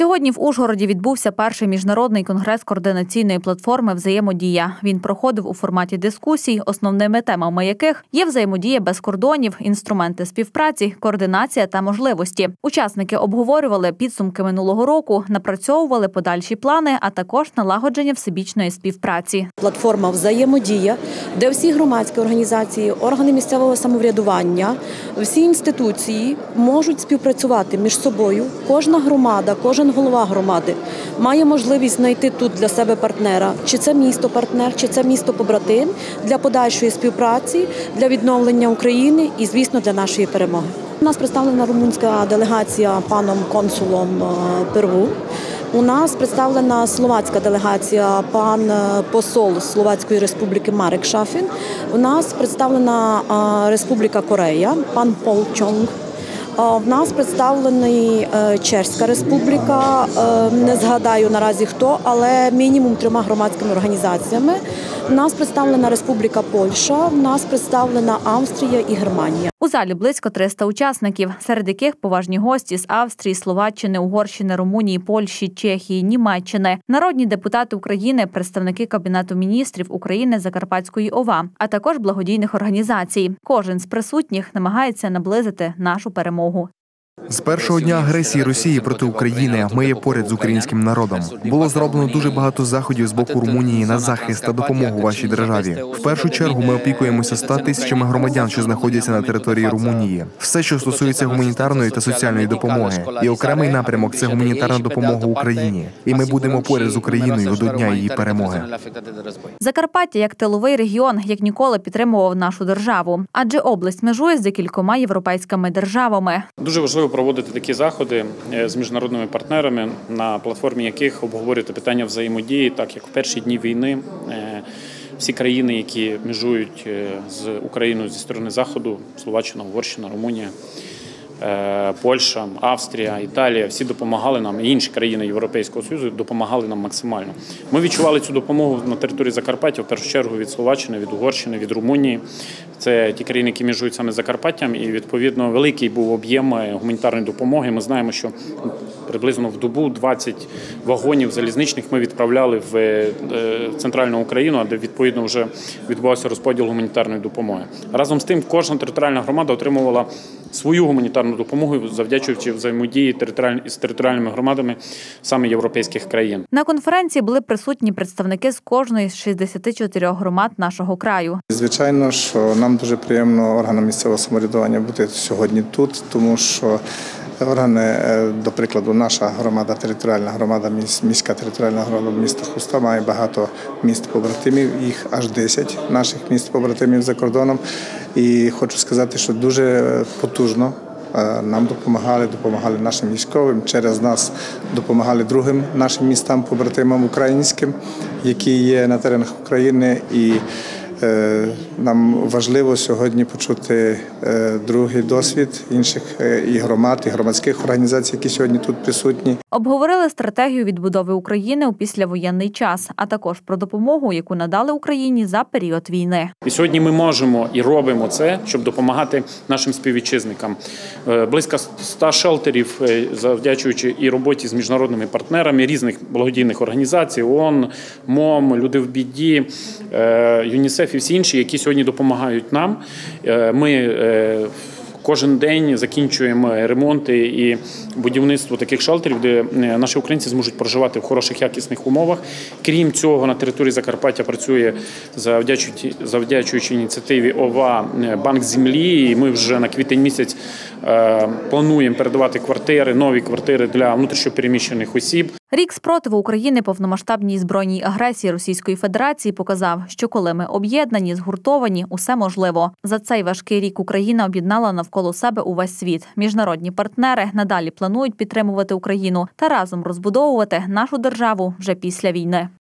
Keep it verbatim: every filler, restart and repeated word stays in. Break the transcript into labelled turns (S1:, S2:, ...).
S1: Сьогодні в Ужгороді відбувся перший міжнародний конгрес координаційної платформи «Взаємодія». Він проходив у форматі дискусій, основними темами яких є взаємодія без кордонів, інструменти співпраці, координація та можливості. Учасники обговорювали підсумки минулого року, напрацьовували подальші плани, а також налагодження всебічної співпраці.
S2: Платформа «Взаємодія», де всі громадські організації, органи місцевого самоврядування, всі інституції можуть співпрацювати між собою. Кожна громада, кожен голова громади має можливість знайти тут для себе партнера, чи це місто-партнер, чи це місто-побратим, для подальшої співпраці, для відновлення України і, звісно, для нашої перемоги. У нас представлена румунська делегація паном консулом Перву. У нас представлена словацька делегація, пан посол Словацької республіки Марек Шафін. У нас представлена Республіка Корея, пан Пол Чонг. В нас представлений Чеська республіка, не згадаю наразі хто, але мінімум трьома громадськими організаціями. У нас представлена Республіка Польща, в нас представлена Австрія і Германія.
S1: У залі близько триста учасників, серед яких поважні гості з Австрії, Словаччини, Угорщини, Румунії, Польщі, Чехії, Німеччини, народні депутати України, представники Кабінету міністрів України Закарпатської ОВА, а також благодійних організацій. Кожен з присутніх намагається наблизити нашу перемогу.
S3: З першого дня агресії Росії проти України ми є поряд з українським народом. Було зроблено дуже багато заходів з боку Румунії на захист та допомогу вашій державі. В першу чергу ми опікуємося ста тисячами громадян, що знаходяться на території Румунії. Все, що стосується гуманітарної та соціальної допомоги. І окремий напрямок – це гуманітарна допомога Україні. І ми будемо поряд з Україною до дня її перемоги.
S1: Закарпаття, як тиловий регіон, як ніколи підтримував нашу державу. Адже область межує з декількома європейськими державами.
S4: Дуже важливо проводити такі заходи з міжнародними партнерами, на платформі яких обговорювати питання взаємодії, так як в перші дні війни всі країни, які межують з Україною зі сторони Заходу, Словаччина, Угорщина, Румунія, Польща, Австрія, Італія, всі допомагали нам, і інші країни Європейського Союзу допомагали нам максимально. Ми відчували цю допомогу на території Закарпаття, в першу чергу від Словаччини, від Угорщини, від Румунії. Це ті країни, які межують саме з Закарпаттям, і, відповідно, великий був об'єм гуманітарної допомоги. Ми знаємо, що приблизно в добу двадцять вагонів залізничних ми відправляли в центральну Україну, де, відповідно, вже відбувався розподіл гуманітарної допомоги. Разом з тим, кожна територіальна громада отримувала свою гуманітарну допомогу, завдячуючи взаємодії з територіальними громадами саме європейських країн.
S1: На конференції були присутні представники з кожної з шістдесяти чотирьох громад нашого краю.
S5: Звичайно, що нам дуже приємно органам місцевого самоврядування бути сьогодні тут, тому що органи, до прикладу, наша громада, територіальна громада, міська територіальна громада міста Хуста має багато міст-побратимів, їх аж десять наших міст-побратимів за кордоном. І хочу сказати, що дуже потужно нам допомагали, допомагали нашим військовим, через нас допомагали другим нашим містам-побратимам українським, які є на теренах України. І нам важливо сьогодні почути другий досвід інших і громад, і громадських організацій, які сьогодні тут присутні.
S1: Обговорили стратегію відбудови України у післявоєнний час, а також про допомогу, яку надали Україні за період війни.
S4: І сьогодні ми можемо і робимо це, щоб допомагати нашим співвітчизникам. Близько ста шелтерів, завдячуючи і роботі з міжнародними партнерами різних благодійних організацій, ООН, МОМ, Люди в біді, ЮНІСЕФ і всі інші, які сьогодні допомагають нам. Ми кожен день закінчуємо ремонти і будівництво таких шелтерів, де наші українці зможуть проживати в хороших, якісних умовах. Крім цього, на території Закарпаття працює, завдячуючи, завдячуючи ініціативі ОВА, Банк землі. І ми вже на квітень місяць плануємо передавати квартири, нові квартири для внутрішньопереміщених осіб.
S1: Рік спротиву України повномасштабній збройній агресії Російської Федерації показав, що коли ми об'єднані, згуртовані, усе можливо. За цей важкий рік Україна об'єднала навколо себе увесь світ. Міжнародні партнери надалі планують підтримувати Україну та разом розбудовувати нашу державу вже після війни.